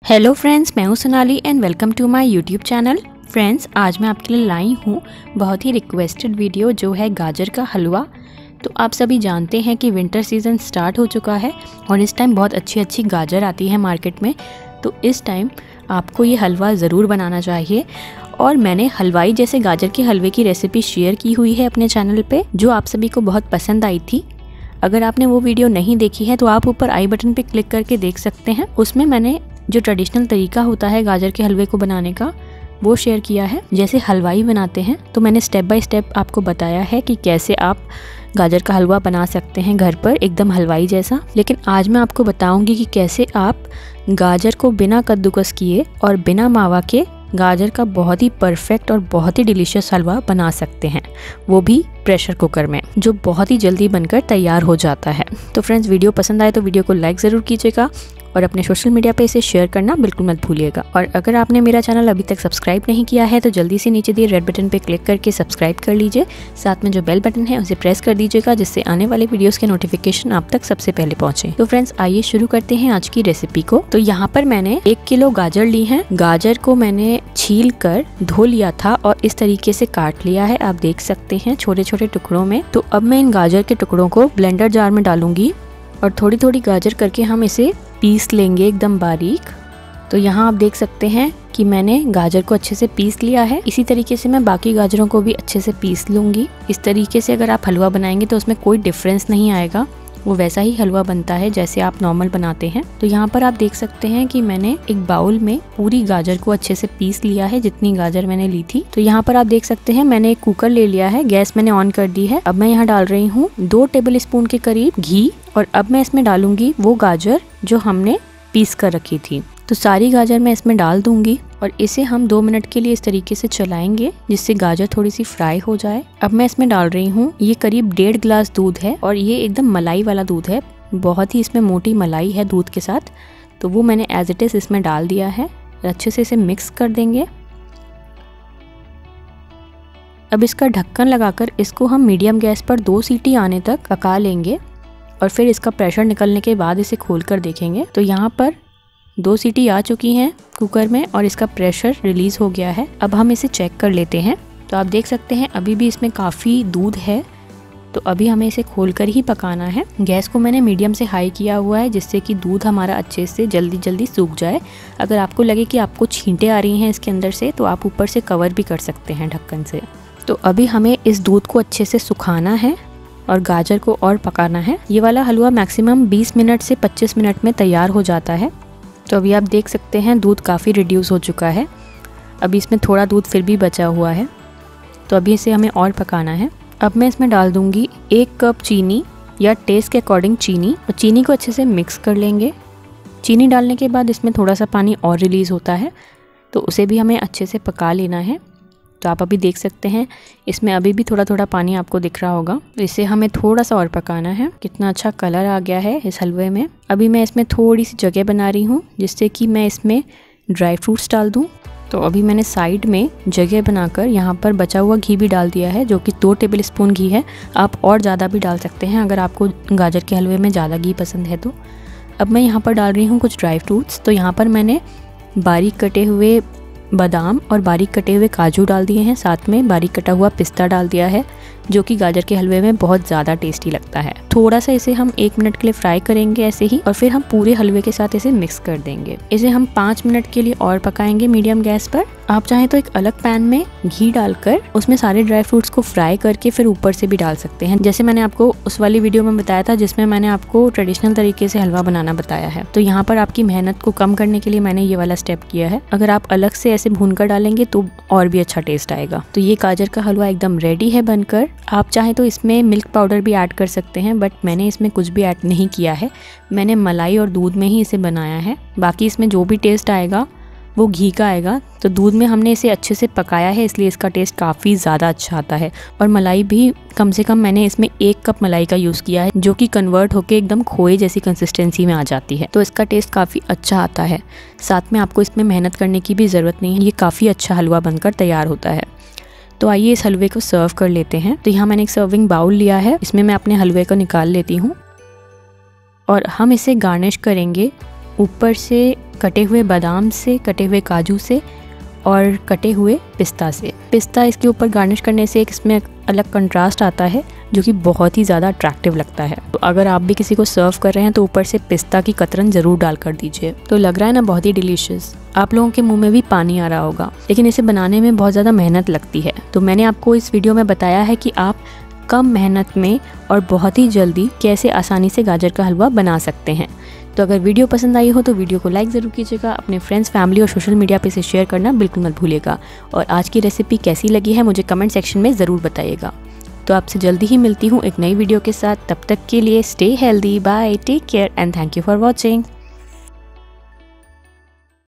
Hello friends, मैं हूँ Sonali and welcome to my YouTube channel. Friends, आज मैं आपके लिए लाई हूँ बहुत ही रिक्वेस्टेड वीडियो जो है गाजर का हलवा। तो आप सभी जानते हैं कि विंटर सीज़न स्टार्ट हो चुका है और इस टाइम बहुत अच्छी अच्छी गाजर आती है मार्केट में। तो इस टाइम आपको ये हलवा ज़रूर बनाना चाहिए और मैंने हलवाई जैसे गाजर के हलवे की रेसिपी शेयर की हुई है अपने चैनल पे, जो आप सभी को बहुत पसंद आई थी। अगर आपने वो वीडियो नहीं देखी है तो आप ऊपर आई बटन पे क्लिक करके देख सकते हैं। उसमें मैंने जो ट्रेडिशनल तरीका होता है गाजर के हलवे को बनाने का वो शेयर किया है। जैसे हलवाई बनाते हैं तो मैंने स्टेप बाय स्टेप आपको बताया है कि कैसे आप गाजर का हलवा बना सकते हैं घर पर एकदम हलवाई जैसा। लेकिन आज मैं आपको बताऊंगी कि कैसे आप गाजर को बिना कद्दूकस किए और बिना मावा के गाजर का बहुत ही परफेक्ट और बहुत ही डिलीशियस हलवा बना सकते हैं, वो भी प्रेशर कुकर में, जो बहुत ही जल्दी बनकर तैयार हो जाता है। तो फ्रेंड्स, वीडियो पसंद आए तो वीडियो को लाइक ज़रूर कीजिएगा और अपने सोशल मीडिया पे इसे शेयर करना बिल्कुल मत भूलिएगा। और अगर आपने मेरा चैनल अभी तक सब्सक्राइब नहीं किया है तो जल्दी से नीचे दिए रेड बटन पे क्लिक करके सब्सक्राइब कर लीजिए। साथ में जो बेल बटन है उसे प्रेस कर दीजिएगा, जिससे आने वाले वीडियोस के नोटिफिकेशन आप तक सबसे पहले पहुंचे। तो फ्रेंड्स, आइए शुरू करते हैं आज की रेसिपी को। तो यहाँ पर मैंने 1 किलो गाजर ली है। गाजर को मैंने छील कर धो लिया था और इस तरीके से काट लिया है, आप देख सकते हैं छोटे छोटे टुकड़ों में। तो अब मैं इन गाजर के टुकड़ों को ब्लेंडर जार में डालूंगी और थोड़ी थोड़ी गाजर करके हम इसे पीस लेंगे एकदम बारीक। तो यहाँ आप देख सकते हैं कि मैंने गाजर को अच्छे से पीस लिया है। इसी तरीके से मैं बाकी गाजरों को भी अच्छे से पीस लूँगी। इस तरीके से अगर आप हलवा बनाएंगे तो उसमें कोई डिफरेंस नहीं आएगा, वो वैसा ही हलवा बनता है जैसे आप नॉर्मल बनाते हैं। तो यहाँ पर आप देख सकते हैं कि मैंने एक बाउल में पूरी गाजर को अच्छे से पीस लिया है, जितनी गाजर मैंने ली थी। तो यहाँ पर आप देख सकते हैं मैंने एक कुकर ले लिया है, गैस मैंने ऑन कर दी है। अब मैं यहाँ डाल रही हूँ 2 टेबल स्पून के करीब घी और अब मैं इसमें डालूंगी वो गाजर जो हमने पीस कर रखी थी। तो सारी गाजर मैं इसमें डाल दूंगी और इसे हम 2 मिनट के लिए इस तरीके से चलाएंगे जिससे गाजर थोड़ी सी फ्राई हो जाए। अब मैं इसमें डाल रही हूँ, ये करीब 1.5 गिलास दूध है और ये एकदम मलाई वाला दूध है, बहुत ही इसमें मोटी मलाई है दूध के साथ। तो वो मैंने एज इट इज इसमें डाल दिया है। अच्छे से इसे मिक्स कर देंगे। अब इसका ढक्कन लगाकर इसको हम मीडियम गैस पर 2 सीटी आने तक पका लेंगे और फिर इसका प्रेशर निकलने के बाद इसे खोल कर देखेंगे। तो यहाँ पर 2 सीटी आ चुकी हैं कुकर में और इसका प्रेशर रिलीज़ हो गया है। अब हम इसे चेक कर लेते हैं। तो आप देख सकते हैं अभी भी इसमें काफ़ी दूध है, तो अभी हमें इसे खोलकर ही पकाना है। गैस को मैंने मीडियम से हाई किया हुआ है जिससे कि दूध हमारा अच्छे से जल्दी सूख जाए। अगर आपको लगे कि आपको छींटे आ रही हैं इसके अंदर से तो आप ऊपर से कवर भी कर सकते हैं ढक्कन से। तो अभी हमें इस दूध को अच्छे से सुखाना है और गाजर को और पकाना है। ये वाला हलवा मैक्सिमम 20 मिनट से 25 मिनट में तैयार हो जाता है। तो अभी आप देख सकते हैं दूध काफ़ी रिड्यूस हो चुका है। अभी इसमें थोड़ा दूध फिर भी बचा हुआ है, तो अभी इसे हमें और पकाना है। अब मैं इसमें डाल दूंगी 1 कप चीनी या टेस्ट के अकॉर्डिंग चीनी, और चीनी को अच्छे से मिक्स कर लेंगे। चीनी डालने के बाद इसमें थोड़ा सा पानी और रिलीज़ होता है, तो उसे भी हमें अच्छे से पका लेना है। तो आप अभी देख सकते हैं इसमें अभी भी थोड़ा थोड़ा पानी आपको दिख रहा होगा। तो इसे हमें थोड़ा सा और पकाना है। कितना अच्छा कलर आ गया है इस हलवे में। अभी मैं इसमें थोड़ी सी जगह बना रही हूँ जिससे कि मैं इसमें ड्राई फ्रूट्स डाल दूँ। तो अभी मैंने साइड में जगह बनाकर यहाँ पर बचा हुआ घी भी डाल दिया है, जो कि 2 टेबल स्पून घी है। आप और ज़्यादा भी डाल सकते हैं अगर आपको गाजर के हलवे में ज़्यादा घी पसंद है तो। अब मैं यहाँ पर डाल रही हूँ कुछ ड्राई फ्रूट्स। तो यहाँ पर मैंने बारीक कटे हुए बादाम और बारीक कटे हुए काजू डाल दिए हैं, साथ में बारीक कटा हुआ पिस्ता डाल दिया है, जो कि गाजर के हलवे में बहुत ज़्यादा टेस्टी लगता है। थोड़ा सा इसे हम 1 मिनट के लिए फ्राई करेंगे ऐसे ही, और फिर हम पूरे हलवे के साथ इसे मिक्स कर देंगे। इसे हम 5 मिनट के लिए और पकाएंगे मीडियम गैस पर। आप चाहें तो एक अलग पैन में घी डालकर उसमें सारे ड्राई फ्रूट्स को फ्राई करके फिर ऊपर से भी डाल सकते हैं, जैसे मैंने आपको उस वाली वीडियो में बताया था जिसमें मैंने आपको ट्रेडिशनल तरीके से हलवा बनाना बताया है। तो यहाँ पर आपकी मेहनत को कम करने के लिए मैंने ये वाला स्टेप किया है। अगर आप अलग से ऐसे भून कर डालेंगे तो और भी अच्छा टेस्ट आएगा। तो ये गाजर का हलवा एकदम रेडी है बनकर। आप चाहें तो इसमें मिल्क पाउडर भी ऐड कर सकते हैं, बट मैंने इसमें कुछ भी ऐड नहीं किया है। मैंने मलाई और दूध में ही इसे बनाया है। बाकी इसमें जो भी टेस्ट आएगा वो घी का आएगा। तो दूध में हमने इसे अच्छे से पकाया है, इसलिए इसका टेस्ट काफ़ी ज़्यादा अच्छा आता है। और मलाई भी कम से कम मैंने इसमें 1 कप मलाई का यूज़ किया है, जो कि कन्वर्ट होकर एकदम खोए जैसी कंसिस्टेंसी में आ जाती है। तो इसका टेस्ट काफ़ी अच्छा आता है। साथ में आपको इसमें मेहनत करने की भी ज़रूरत नहीं है, ये काफ़ी अच्छा हलवा बनकर तैयार होता है। तो आइए इस हलवे को सर्व कर लेते हैं। तो यहाँ मैंने एक सर्विंग बाउल लिया है, इसमें मैं अपने हलवे को निकाल लेती हूँ और हम इसे गार्निश करेंगे ऊपर से कटे हुए बादाम से, कटे हुए काजू से और कटे हुए पिस्ता से। पिस्ता इसके ऊपर गार्निश करने से एक इसमें अलग कंट्रास्ट आता है जो कि बहुत ही ज़्यादा अट्रैक्टिव लगता है। तो अगर आप भी किसी को सर्व कर रहे हैं तो ऊपर से पिस्ता की कतरन ज़रूर डाल कर दीजिए। तो लग रहा है ना बहुत ही डिलीशियस। आप लोगों के मुंह में भी पानी आ रहा होगा, लेकिन इसे बनाने में बहुत ज़्यादा मेहनत लगती है। तो मैंने आपको इस वीडियो में बताया है कि आप कम मेहनत में और बहुत ही जल्दी कैसे आसानी से गाजर का हलवा बना सकते हैं। तो अगर वीडियो पसंद आई हो तो वीडियो को लाइक ज़रूर कीजिएगा, अपने फ्रेंड्स, फैमिली और सोशल मीडिया पे इसे शेयर करना बिल्कुल मत भूलिएगा। और आज की रेसिपी कैसी लगी है मुझे कमेंट सेक्शन में ज़रूर बताइएगा। तो आपसे जल्दी ही मिलती हूँ एक नई वीडियो के साथ। तब तक के लिए stay healthy, bye, take care and thank you for watching.